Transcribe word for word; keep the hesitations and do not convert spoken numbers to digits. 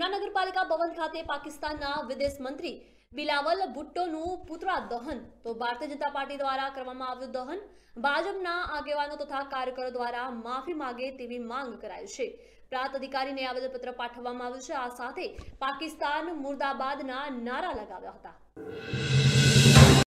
ઉમરા નગરપાલિકા ભવન ખાતે પાકિસ્તાનના વિદેશ મંત્રી બિલાવલ ભુટ્ટોનું પુતળા દહન તો ભારતીય જનતા પાર્ટી દ્વારા કરવામાં આવ્યું દહન। ભાજપના આગેવાનો તથા કાર્યકરો દ્વારા માફી માંગે તેવી માંગ કરાઈ છે। પ્રાંત અધિકારીને આવેદનપત્ર પાઠવવામાં આવ્યું છે। આ સાથે પાકિસ્તાન મુર્દાબાદના નારા લગાવ્યા હતા।